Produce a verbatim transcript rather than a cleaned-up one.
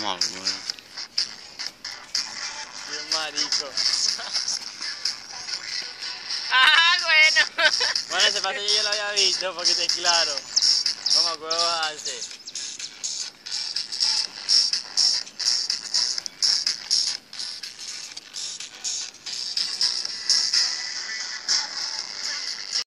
Mamá, bueno. Bien marico. ¡Ah, bueno! Bueno, ese pasillo yo lo había visto, porque esté claro. Vamos, ¿qué vas a hacer?